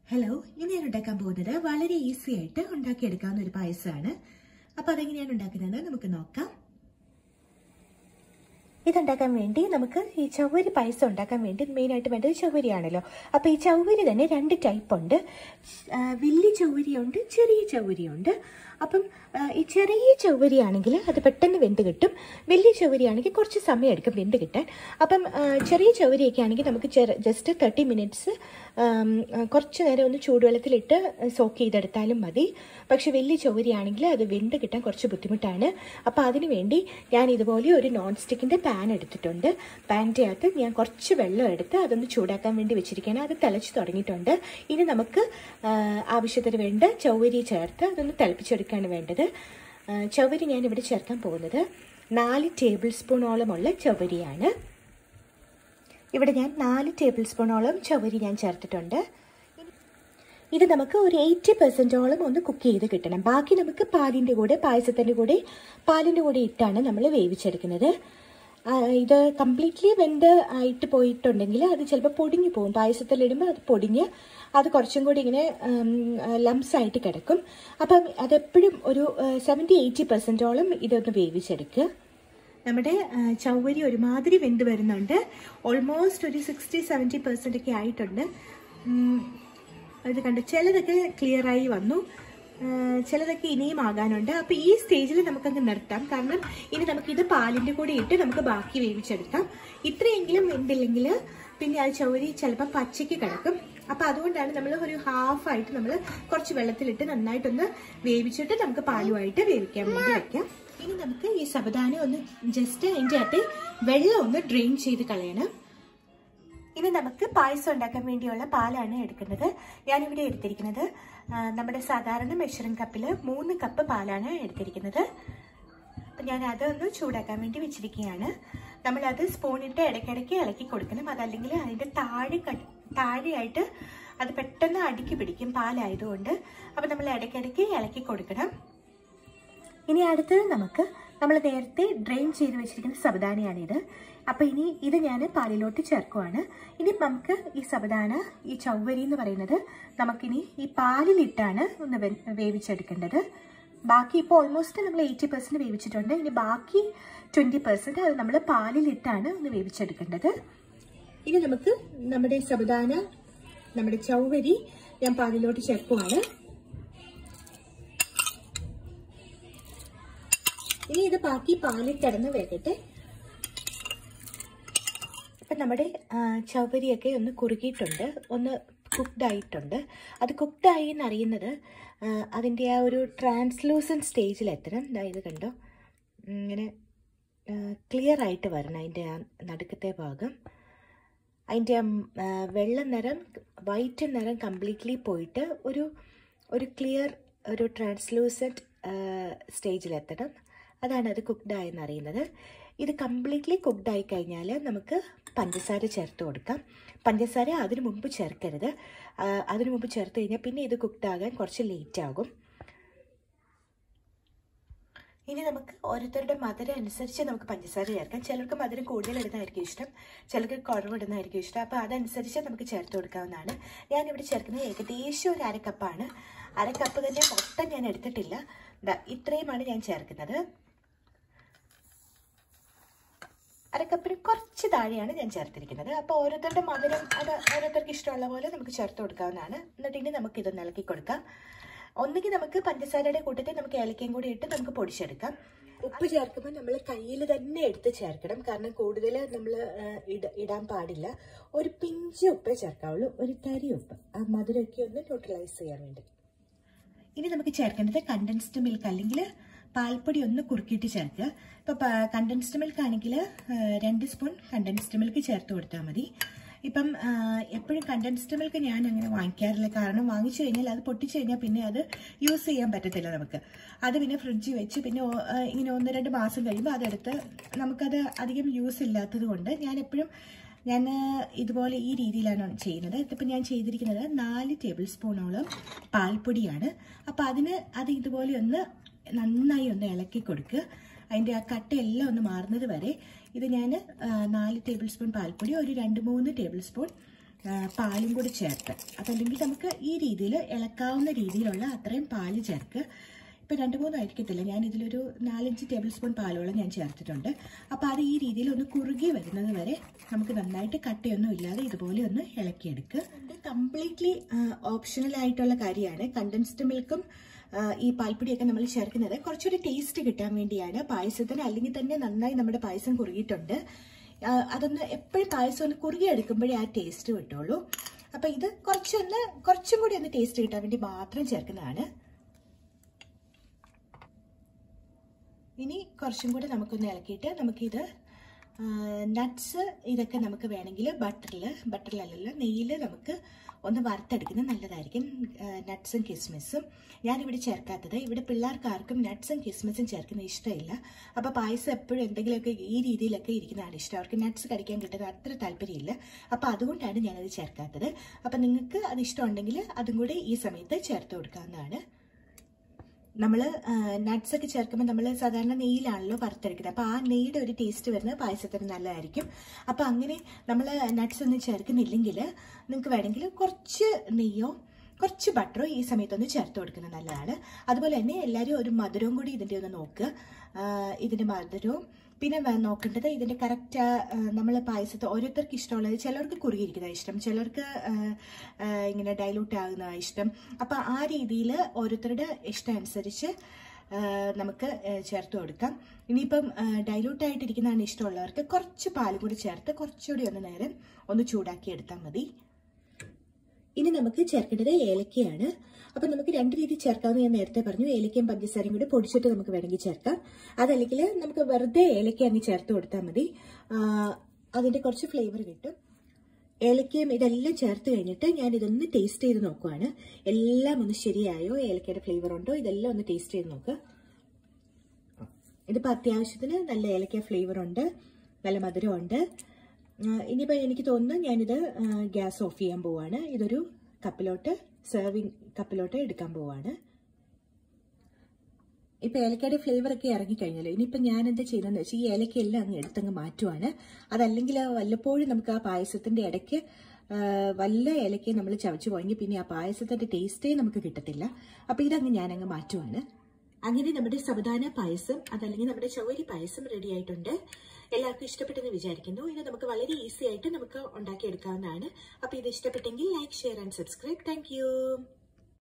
Hello, ഇന്ന് ഞാൻ ഉണ്ടാക്കാൻ പോകുന്നത് വളരെ ഈസി ആയിട്ട് ഉണ്ടാക്കിയെടുക്കാവുന്ന ഒരു പായസമാണ്. അപ്പോൾ അതെങ്ങനെയാണ് ഉണ്ടാക്കുന്നത് നമുക്ക് നോക്കാം. ഇതുണ്ടാക്കാൻ വേണ്ടി നമുക്ക് ഈ ചവ്വരി പായസം ഉണ്ടാക്കാൻ വേണ്ടി മെയിനായിട്ട് വേണ്ടത് ചവ്വരിയാണല്ലോ. അപ്പോൾ ഈ ചവ്വരി തന്നെ രണ്ട് ടൈപ്പ് ഉണ്ട്. വലിയ ചവ്വരിയുണ്ട്, ചെറിയ ചവ്വരിയുണ്ട്. അപ്പം ഈ ചെറിയ ചവ്വരിയാണെങ്കിൽ അത് പെട്ടെന്ന് വെന്ത് കിട്ടും. വലിയ ചവ്വരിയാണെങ്കിൽ കുറച്ച് സമയം എടുക്കും വെന്ത് കിട്ടാൻ. അപ്പം ചെറിയ ചവ്വരിയൊക്കെ ആണെങ്കിൽ നമുക്ക് ജസ്റ്റ് 30 മിനിറ്റ്സ് കുറച്ച് നേരം ഒന്ന് ചൂടുവെള്ളത്തിലിട്ട് സോക്ക് ചെയ്തെടുത്താലും മതി. പക്ഷെ വലിയ ചവ്വരിയാണെങ്കിൽ അത് വെന്ത് കിട്ടാൻ കുറച്ച് ബുദ്ധിമുട്ടാണ്. അപ്പോൾ അതിന് വേണ്ടി ഞാൻ ഇതുപോലെ ഒരു നോൺ സ്റ്റിക്കിൻ്റെ പാൻ എടുത്തിട്ടുണ്ട്. പാനിൻ്റെ അകത്ത് ഞാൻ കുറച്ച് വെള്ളം എടുത്ത് അതൊന്ന് ചൂടാക്കാൻ വേണ്ടി വെച്ചിരിക്കുകയാണ്. അത് തിളച്ച് തുടങ്ങിയിട്ടുണ്ട്. ഇനി നമുക്ക് ആവശ്യത്തിന് വേണ്ട ചവ്വരി ചേർത്ത് അതൊന്ന് തിളപ്പിച്ചെടുക്കുകയാണ് വേണ്ടത്. ചവ്വരി ഞാനിവിടെ ചേർക്കാൻ പോകുന്നത് 4 ടേബിൾ സ്പൂണോളമുള്ള ചവ്വരിയാണ്. ഇവിടെ ഞാൻ 4 ടേബിൾ സ്പൂണോളം ചവ്വരി ഞാൻ ചേർത്തിട്ടുണ്ട്. ഇത് നമുക്ക് ഒരു 80% ഒന്ന് കുക്ക് ചെയ്ത് കിട്ടണം. ബാക്കി നമുക്ക് പാലിൻ്റെ കൂടെ, പായസത്തിൻ്റെ കൂടെ, പാലിൻ്റെ കൂടെ ഇട്ടാണ് നമ്മൾ വേവിച്ചെടുക്കുന്നത്. ഇത് കംപ്ലീറ്റ്ലി വെന്ത് ആയിട്ട് പോയിട്ടുണ്ടെങ്കിൽ അത് ചിലപ്പോൾ പൊടിഞ്ഞു പോകും. പായസത്തിലിടുമ്പോൾ അത് പൊടിഞ്ഞ് അത് കുറച്ചും കൂടി ഇങ്ങനെ ലംസ് ആയിട്ട് കിടക്കും. അപ്പം അതെപ്പോഴും ഒരു 70-80% ഇതൊന്ന് വേവിച്ചെടുക്കുക. നമ്മുടെ ചവ്വരി ഒരുമാതിരി വെന്ത് വരുന്നുണ്ട്. ഓൾമോസ്റ്റ് ഒരു 60-70% ഒക്കെ ആയിട്ടുണ്ട്. ഇത് കണ്ട് ചിലതൊക്കെ ക്ലിയറായി വന്നു, ചിലതൊക്കെ ഇനിയും ആകാനുണ്ട്. അപ്പോൾ ഈ സ്റ്റേജിൽ നമുക്കങ്ങ് നിർത്താം. കാരണം ഇനി നമുക്കിത് പാലിൻ്റെ കൂടെ ഇട്ട് നമുക്ക് ബാക്കി വേവിച്ചെടുക്കാം. ഇത്രയെങ്കിലും വെന്തില്ലെങ്കിൽ പിന്നെ അത് ചവ്വരി ചിലപ്പോൾ പച്ചയ്ക്ക് കിടക്കും. അപ്പോൾ അതുകൊണ്ടാണ് നമ്മൾ ഒരു ഹാഫായിട്ട് നമ്മൾ കുറച്ച് വെള്ളത്തിലിട്ട് നന്നായിട്ടൊന്ന് വേവിച്ചിട്ട് നമുക്ക് പാലുമായിട്ട് വേവിക്കാൻ വേണ്ടി വയ്ക്കാം. ഇനി നമുക്ക് ഈ സബുദാന ഒന്ന് ജസ്റ്റ് അതിൻ്റെ അകത്ത് വെള്ളം ഒന്ന് ഡ്രെയിൻ ചെയ്ത് കളയണം. ഇനി നമുക്ക് പായസം ഉണ്ടാക്കാൻ വേണ്ടിയുള്ള പാലാണ് എടുക്കുന്നത്. ഞാനിവിടെ എടുത്തിരിക്കുന്നത് നമ്മുടെ സാധാരണ മെഷറിംഗ് കപ്പിൽ 3 കപ്പ് പാലാണ് എടുത്തിരിക്കുന്നത്. അപ്പം ഞാൻ അതൊന്ന് ചൂടാക്കാൻ വേണ്ടി വെച്ചിരിക്കുകയാണ്. നമ്മളത് സ്പൂണിട്ട് ഇടയ്ക്കിടയ്ക്ക് ഇളക്കി കൊടുക്കണം. അതല്ലെങ്കിൽ അതിൻ്റെ താഴെയായിട്ട് അത് പെട്ടെന്ന് അടുക്കി പിടിക്കും പാലായതുകൊണ്ട്. അപ്പം നമ്മൾ ഇടയ്ക്കിടയ്ക്ക് ഇളക്കി കൊടുക്കണം. ഇനി അടുത്തത് നമ്മൾ നേരത്തെ ഡ്രെയിൻ ചെയ്ത് വെച്ചിരിക്കുന്ന സബുദാനയാണിത്. അപ്പോൾ ഇനി ഇത് ഞാൻ പാലിലോട്ട് ചേർക്കുവാണ്. ഇനി നമുക്ക് ഈ സബുദാന, ഈ ചവ്വരി എന്ന് പറയുന്നത് നമുക്കിനി ഈ പാലിലിട്ടാണ് ഒന്ന് വേവിച്ചെടുക്കേണ്ടത്. ബാക്കി ഇപ്പോൾ ഓൾമോസ്റ്റ് നമ്മൾ 80% വേവിച്ചിട്ടുണ്ട്. ഇനി ബാക്കി 20% അത് നമ്മൾ പാലിലിട്ടാണ് ഒന്ന് വേവിച്ചെടുക്കേണ്ടത്. ഇനി നമുക്ക് നമ്മുടെ സബുദാന, നമ്മുടെ ചവ്വരി ഞാൻ പാലിലോട്ട് ചേർക്കുവാണ്. ഇനി ഇത് ബാക്കി പാലിൽ കിടന്ന് വേകട്ടെ. അപ്പം നമ്മുടെ ചവ്വരിയൊക്കെ ഒന്ന് കുറുകിയിട്ടുണ്ട്, ഒന്ന് കുക്ക്ഡ് ആയിട്ടുണ്ട്. അത് കുക്ക്ഡ് ആയി എന്നറിയുന്നത് അതിൻ്റെ ആ ഒരു ട്രാൻസ്ലൂസൻ സ്റ്റേജിലെത്തണം. ഇത് കണ്ടോ, ഇങ്ങനെ ക്ലിയർ ആയിട്ട് വരണം. അതിൻ്റെ ആ നടുക്കത്തെ ഭാഗം, അതിൻ്റെ വെള്ള നിറം, വൈറ്റ് നിറം കംപ്ലീറ്റ്ലി പോയിട്ട് ഒരു ക്ലിയർ, ഒരു ട്രാൻസ്ലൂസൻറ്റ് സ്റ്റേജിലെത്തണം. അതാണ് അത് കുക്ക്ഡ് ആയെന്ന് അറിയുന്നത്. ഇത് കംപ്ലീറ്റ്ലി കുക്ക്ഡ് ആയി കഴിഞ്ഞാൽ നമുക്ക് പഞ്ചസാര ചേർത്ത് കൊടുക്കാം. പഞ്ചസാര അതിനു മുമ്പ് ചേർക്കരുത്. അതിനു മുമ്പ് ചേർത്ത് കഴിഞ്ഞാൽ പിന്നെ ഇത് കുക്ക്ഡ് ആകാൻ കുറച്ച് ലേറ്റ് ആകും. ഇനി നമുക്ക് ഓരോരുത്തരുടെ മധുരം അനുസരിച്ച് നമുക്ക് പഞ്ചസാര ചേർക്കാം. ചിലർക്ക് മധുരം കൂടുതൽ ഇടുന്നതായിരിക്കും ഇഷ്ടം, ചിലർക്ക് കുറവിടുന്നതായിരിക്കും ഇഷ്ടം. അപ്പോൾ അതനുസരിച്ച് നമുക്ക് ചേർത്ത് കൊടുക്കാവുന്നതാണ്. ഞാനിവിടെ ചേർക്കുന്നത് ഏകദേശം ഒരു 1/2 കപ്പാണ്. 1/2 കപ്പ് തന്നെ മൊത്തം ഞാൻ എടുത്തിട്ടില്ല. ഇത്രയുമാണ് ഞാൻ ചേർക്കുന്നത്. 1/2 കപ്പിന് കുറച്ച് താഴെയാണ് ഞാൻ ചേർത്തിരിക്കുന്നത്. അപ്പോൾ ഓരോരുത്തരുടെ മധുരം അത് ഓരോരുത്തർക്ക് ഇഷ്ടമുള്ള പോലെ നമുക്ക് ചേർത്ത് കൊടുക്കാവുന്നതാണ്. എന്നിട്ട് ഇനി നമുക്ക് ഇതൊന്ന് ഇളക്കി കൊടുക്കാം. ഒന്നുകിൽ നമുക്ക് പഞ്ചസാരയുടെ കൂട്ടത്തിൽ നമുക്ക് ഏലക്കയും കൂടി ഇട്ട് നമുക്ക് പൊടിച്ചെടുക്കാം. ഉപ്പ് ചേർക്കുമ്പോൾ നമ്മൾ കയ്യിൽ തന്നെ എടുത്ത് ചേർക്കണം. കാരണം കൂടുതൽ നമ്മൾ ഇടാൻ പാടില്ല. ഒരു പിഞ്ച് ഉപ്പേ ചേർക്കാവുള്ളൂ, ഒരു തരി ഉപ്പ്, ആ മധുരമൊക്കെ ഒന്ന് ന്യൂട്രലൈസ് ചെയ്യാൻ വേണ്ടി. ഇനി നമുക്ക് ചേർക്കേണ്ടത് കണ്ടൻസ്ഡ് മിൽക്ക് അല്ലെങ്കിൽ പാൽപ്പൊടി ഒന്ന് കുറുക്കിയിട്ട് ചേർക്കുക. ഇപ്പോൾ കണ്ടൻസ്ഡ് മിൽക്ക് ആണെങ്കിൽ 2 സ്പൂൺ കണ്ടൻസ്ഡ് മിൽക്ക് ചേർത്ത് കൊടുത്താൽ മതി. ഇപ്പം എപ്പോഴും കണ്ടൻസ്ഡ് മിൽക്ക് ഞാൻ അങ്ങനെ വാങ്ങിക്കാറില്ല. കാരണം വാങ്ങിച്ചു കഴിഞ്ഞാൽ അത് പൊട്ടിച്ചു കഴിഞ്ഞാൽ പിന്നെ അത് യൂസ് ചെയ്യാൻ പറ്റത്തില്ല നമുക്ക്. അത് പിന്നെ ഫ്രിഡ്ജിൽ വെച്ച് പിന്നെ ഇങ്ങനെ 1-2 മാസം കഴിയുമ്പോൾ അതെടുത്ത് നമുക്കത് അധികം യൂസ് ഇല്ലാത്തത് കൊണ്ട് ഞാൻ ഇതുപോലെ ഈ രീതിയിലാണ് ചെയ്യുന്നത്. ഇതിപ്പോൾ ഞാൻ ചെയ്തിരിക്കുന്നത് 4 ടേബിൾ സ്പൂണോളം പാൽപ്പൊടിയാണ്. അപ്പോൾ അത് ഇതുപോലെ ഒന്ന് നന്നായി ഒന്ന് ഇളക്കി കൊടുക്കുക. അതിൻ്റെ ആ കട്ടയെല്ലാം ഒന്ന് മാറുന്നത് വരെ ഇത് ഞാൻ 4 ടേബിൾ സ്പൂൺ പാൽപ്പൊടി, ഒരു 2-3 ടേബിൾ സ്പൂൺ പാലും കൂടി ചേർത്ത്, അതല്ലെങ്കിൽ നമുക്ക് ഈ രീതിയിൽ ഇളക്കാവുന്ന രീതിയിലുള്ള അത്രയും പാല് ചേർക്ക്. ഇപ്പം 2-3 ആയിരിക്കത്തില്ല, ഞാൻ ഇതിലൊരു 4-5 ടേബിൾ സ്പൂൺ പാലോളം ഞാൻ ചേർത്തിട്ടുണ്ട്. അപ്പോൾ അത് ഈ രീതിയിൽ ഒന്ന് കുറുകി വരുന്നത് വരെ നമുക്ക് നന്നായിട്ട് കട്ടിയൊന്നും ഇല്ലാതെ ഇതുപോലെ ഒന്ന് ഇളക്കിയെടുക്കുക. ഇത് കംപ്ലീറ്റ്ലി ഓപ്ഷണൽ ആയിട്ടുള്ള കാര്യമാണ്. കണ്ടൻസ്ഡ് മിൽക്കും ഈ പാൽപ്പൊടിയൊക്കെ നമ്മൾ ചേർക്കുന്നത് കുറച്ചൊരു ടേസ്റ്റ് കിട്ടാൻ വേണ്ടിയാണ് പായസത്തിന്. അല്ലെങ്കിൽ തന്നെ നന്നായി നമ്മുടെ പായസം കുറുകിയിട്ടുണ്ട്. അതൊന്ന് എപ്പോഴും പായസം ഒന്ന് കുറുകി എടുക്കുമ്പോഴേ ആ ടേസ്റ്റ് കിട്ടുള്ളൂ. അപ്പം ഇത് കുറച്ചും കൂടി ഒന്ന് ടേസ്റ്റ് കിട്ടാൻ വേണ്ടി മാത്രം ചേർക്കുന്നതാണ്. ഇനി കുറച്ചും കൂടി നമുക്കൊന്ന് ഇളക്കിയിട്ട് നമുക്കിത് നട്ട്സ് ഇതൊക്കെ നമുക്ക് വേണമെങ്കിൽ ബട്ടറിലല്ല നെയ്യിൽ നമുക്ക് ഒന്ന് വറുത്തെടുക്കുന്നത് നല്ലതായിരിക്കും. നട്ട്സും കിസ്മിസും ഞാനിവിടെ ചേർക്കാത്തത്. ഇവിടെ പിള്ളേർക്ക് ആർക്കും നട്ട്സും കിസ്മിസും ചേർക്കുന്നത് ഇഷ്ടമില്ല. അപ്പോൾ പായസം എപ്പോഴും എന്തെങ്കിലുമൊക്കെ ഈ രീതിയിലൊക്കെ ഇരിക്കുന്നതാണ് ഇഷ്ടം. അവർക്ക് നട്ട്സ് കടിക്കാൻ കിട്ടുന്നത് അത്ര താല്പര്യമില്ല. അപ്പോൾ അതുകൊണ്ടാണ് ഞാനത് ചേർക്കാത്തത്. അപ്പം നിങ്ങൾക്ക് അത് ഇഷ്ടമുണ്ടെങ്കിൽ അതും കൂടി ഈ സമയത്ത് ചേർത്ത് കൊടുക്കാവുന്നതാണ്. നമ്മൾ നട്ട്സൊക്കെ ചേർക്കുമ്പോൾ നമ്മൾ സാധാരണ നെയ്യിലാണല്ലോ വറുത്തെടുക്കുന്നത്. അപ്പോൾ ആ നെയ്യുടെ ഒരു ടേസ്റ്റ് വരുന്നത് പായസത്തിന് നല്ലതായിരിക്കും. അപ്പോൾ അങ്ങനെ നമ്മൾ നട്ട്സ് ഒന്നും ചേർക്കുന്നില്ലെങ്കിൽ നിങ്ങൾക്ക് വേണമെങ്കിൽ കുറച്ച് നെയ്യോ കുറച്ച് ബട്ടറോ ഈ സമയത്തൊന്ന് ചേർത്ത് കൊടുക്കുന്നത് നല്ലതാണ്. അതുപോലെ തന്നെ എല്ലാവരും ഒരു മധുരവും കൂടി ഇതിൻ്റെ ഒന്ന് നോക്കുക. ഇതിൻ്റെ മധുരവും പിന്നെ നോക്കേണ്ടത് ഇതിൻ്റെ കറക്റ്റ് നമ്മൾ പായസത്തെ ഓരോരുത്തർക്ക് ഇഷ്ടമുള്ളത്. ചിലർക്ക് കുറുകിയിരിക്കുന്നതാണ് ഇഷ്ടം, ചിലർക്ക് ഇങ്ങനെ ഡൈലൂട്ട് ആകുന്നതാണ് ഇഷ്ടം. അപ്പം ആ രീതിയിൽ ഓരോരുത്തരുടെ ഇഷ്ടം അനുസരിച്ച് നമുക്ക് ചേർത്ത് കൊടുക്കാം. ഇനിയിപ്പം ഡൈലൂട്ടായിട്ടിരിക്കുന്നതാണ് ഇഷ്ടമുള്ളവർക്ക് കുറച്ച് പാൽ കൂടി ചേർത്ത് കുറച്ചുകൂടി ഒന്ന് നേരം ഒന്ന് ചൂടാക്കി എടുത്താൽ മതി. ഇനി നമുക്ക് ചേർക്കേണ്ടത് ഏലക്കയാണ്. അപ്പം നമുക്ക് 2 രീതി ചേർക്കാമെന്ന് ഞാൻ നേരത്തെ പറഞ്ഞു. ഏലക്കയും പഞ്ചസാരയും കൂടി പൊടിച്ചിട്ട് നമുക്ക് വേണമെങ്കിൽ ചേർക്കാം. അതല്ലെങ്കിൽ നമുക്ക് വെറുതെ ഏലക്ക അങ്ങ് ചേർത്ത് കൊടുത്താൽ മതി. അതിൻ്റെ കുറച്ച് ഫ്ലേവർ കിട്ടും. ഏലക്കയും ഇതെല്ലാം ചേർത്ത് കഴിഞ്ഞിട്ട് ഞാൻ ഇതൊന്ന് ടേസ്റ്റ് ചെയ്ത് നോക്കുവാണ്. എല്ലാം ഒന്ന് ശരിയായോ, ഏലക്കയുടെ ഫ്ലേവർ ഉണ്ടോ, ഇതെല്ലാം ഒന്ന് ടേസ്റ്റ് ചെയ്ത് നോക്കുക. ഇതിപ്പോൾ അത്യാവശ്യത്തിന് നല്ല ഏലക്ക ഫ്ലേവർ ഉണ്ട്, നല്ല മധുരമുണ്ട്. ഇനിയിപ്പോൾ എനിക്ക് തോന്നുന്നു ഞാനിത് ഗ്യാസ് ഓഫ് ചെയ്യാൻ പോവാണ്. ഇതൊരു സെർവിങ് കപ്പിലോട്ട് എടുക്കാൻ പോവാണ്. ഇപ്പം ഏലക്കയുടെ ഫ്ലേവറൊക്കെ ഇറങ്ങിക്കഴിഞ്ഞല്ലോ. ഇനിയിപ്പം ഞാൻ എന്താ ചെയ്യുന്നതെന്ന് വെച്ചാൽ ഈ ഏലക്കയെല്ലാം അങ്ങ് എടുത്തങ്ങ് മാറ്റുവാണ്. അതല്ലെങ്കിൽ വല്ലപ്പോഴും നമുക്ക് ആ പായസത്തിൻ്റെ ഇടയ്ക്ക് വല്ല ഏലക്കയും നമ്മൾ ചവച്ച് പോയെങ്കിൽ പിന്നെ ആ പായസത്തിൻ്റെ ടേസ്റ്റേ നമുക്ക് കിട്ടത്തില്ല. അപ്പോൾ ഇതങ്ങ് ഞാനങ്ങ് മാറ്റുവാണ്. അങ്ങനെ നമ്മുടെ സബുദാന പായസം അതല്ലെങ്കിൽ നമ്മുടെ ചവരി പായസം റെഡി ആയിട്ടുണ്ട്. എല്ലാവർക്കും ഇഷ്ടപ്പെട്ടെന്ന് വിചാരിക്കുന്നു. ഇത് നമുക്ക് വളരെ ഈസി ആയിട്ട് നമുക്ക് ഉണ്ടാക്കിയെടുക്കാവുന്നതാണ്. അപ്പോൾ ഇത് ഇഷ്ടപ്പെട്ടെങ്കിൽ like, share and subscribe. Thank U.